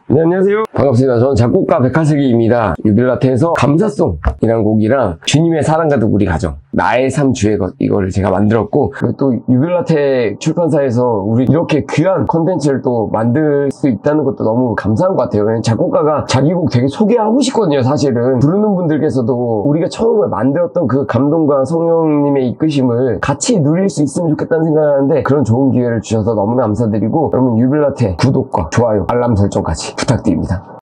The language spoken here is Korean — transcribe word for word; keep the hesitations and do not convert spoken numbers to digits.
네, 안녕하세요. 반갑습니다. 저는 작곡가 백하슬기입니다. 유빌라테에서 감사송이라는 곡이랑 주님의 사랑과도 우리 가정, 나의 삶 주의 것, 이거를 제가 만들었고, 또 유빌라테 출판사에서 우리 이렇게 귀한 컨텐츠를 또 만들 수 있다는 것도 너무 감사한 것 같아요. 왜냐면 작곡가가 자기 곡 되게 소개하고 싶거든요, 사실은. 부르는 분들께서도 우리가 처음에 만들었던 그 감동과 성령님의 이끄심을 같이 누릴 수 있으면 좋겠다는 생각을 하는데, 그런 좋은 기회를 주셔서 너무나 감사드리고, 여러분 유빌라테 구독과 좋아요, 알람 설정까지 부탁드립니다.